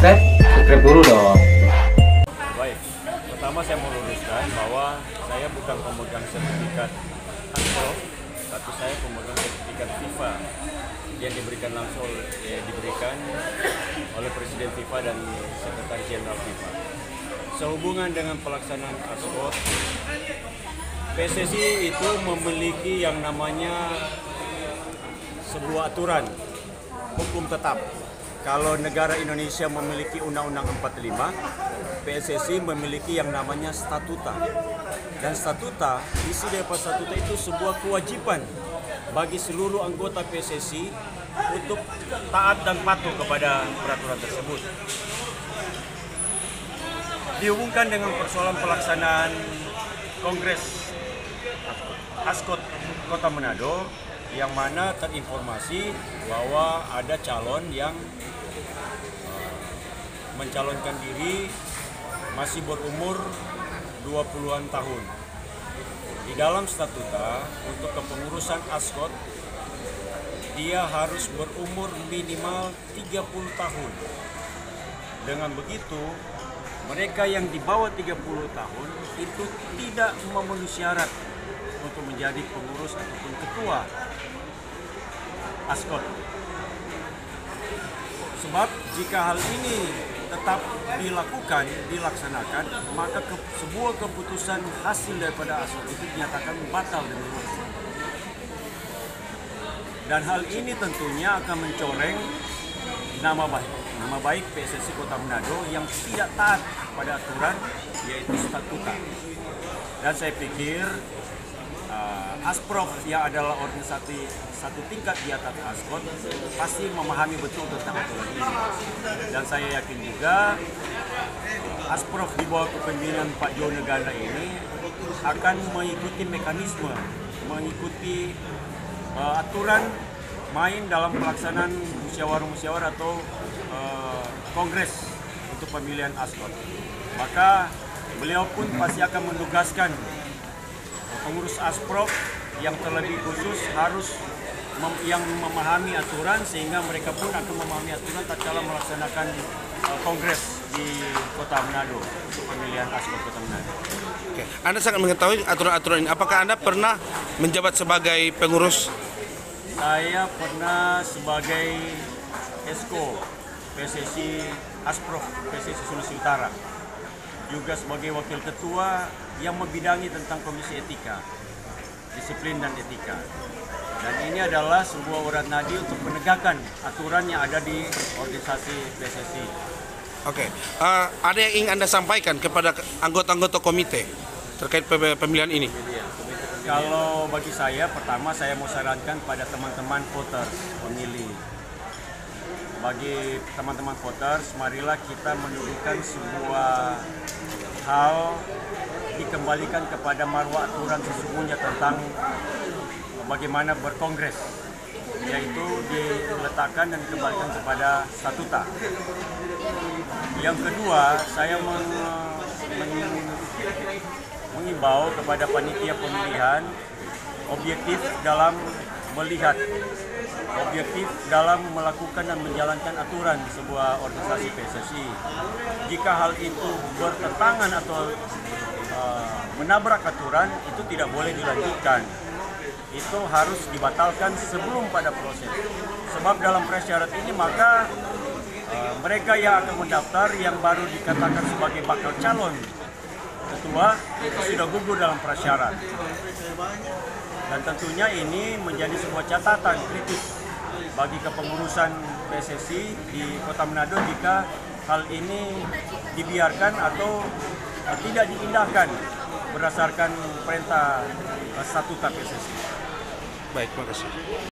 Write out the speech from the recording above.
subscribe dulu dong. Baik, pertama saya mau luruskan bahwa saya bukan pemegang sertifikat ASPROF, tapi saya pemegang sertifikat FIFA yang diberikan langsung diberikan oleh Presiden FIFA dan Sekretaris Jenderal FIFA. Sehubungan dengan pelaksanaan ASPROF, PSSI itu memiliki yang namanya sebuah aturan hukum tetap. Kalau negara Indonesia memiliki Undang-Undang 45, PSSI memiliki yang namanya statuta. Dan statuta, isi daripada statuta itu sebuah kewajiban bagi seluruh anggota PSSI untuk taat dan patuh kepada peraturan tersebut. Dihubungkan dengan persoalan pelaksanaan Kongres ASKOT Kota Manado, yang mana terinformasi bahwa ada calon yang mencalonkan diri masih berumur 20-an tahun. Di dalam statuta untuk kepengurusan ASKOT, dia harus berumur minimal 30 tahun. Dengan begitu, mereka yang di bawah 30 tahun itu tidak memenuhi syarat untuk menjadi pengurus ataupun ketua ASKOT. Sebab jika hal ini tetap dilaksanakan, maka sebuah keputusan hasil daripada ASKOT itu dinyatakan batal dan berlaku. Dan hal ini tentunya akan mencoreng nama baik PSSI Kota Manado yang tidak taat pada aturan, yaitu statuta. Dan saya pikir ASPROF yang adalah organisasi satu tingkat di atas ASKOT pasti memahami betul tentang aturan ini. Dan saya yakin juga ASPROF di bawah kepemimpinan Pak Jo Negara ini akan mengikuti mekanisme, mengikuti aturan main dalam pelaksanaan musyawarah atau kongres untuk pemilihan ASKOT. Maka beliau pun pasti akan menugaskan pengurus ASPROF yang terlebih khusus harus yang memahami aturan, sehingga mereka pun akan memahami aturan tatkala melaksanakan kongres di Kota Manado untuk pemilihan ASKOT Kota Manado. Oke. Anda sangat mengetahui aturan-aturan ini. Apakah Anda pernah menjabat sebagai pengurus? Saya pernah sebagai ESKO PSSI ASPROF PSSI Sulawesi Utara, juga sebagai wakil ketua yang membidangi tentang Komisi Etika, Disiplin dan Etika. Dan ini adalah sebuah urat nadi untuk penegakan aturan yang ada di organisasi PSSI. Oke. Ada yang ingin Anda sampaikan kepada anggota-anggota komite terkait pemilihan ini? Kalau bagi saya, pertama saya mau sarankan pada teman-teman voters pemilih. Bagi teman-teman voters, marilah kita mendudukan sebuah hal dikembalikan kepada marwah aturan sesungguhnya tentang bagaimana berkongres, yaitu diletakkan dan dikembalikan kepada statuta. Yang kedua, saya mengimbau kepada panitia pemilihan objektif dalam melihat, objektif dalam melakukan dan menjalankan aturan sebuah organisasi PSSI. Jika hal itu bertentangan atau menabrak aturan, itu tidak boleh dilanjutkan. Itu harus dibatalkan sebelum pada proses. Sebab dalam prasyarat ini maka mereka yang akan mendaftar yang baru dikatakan sebagai bakal calon ketua itu sudah gugur dalam prasyarat. Dan tentunya ini menjadi sebuah catatan kritis bagi kepengurusan PSSI di Kota Manado jika hal ini dibiarkan atau tidak diindahkan berdasarkan perintah statuta PSSI. Baik, terima kasih.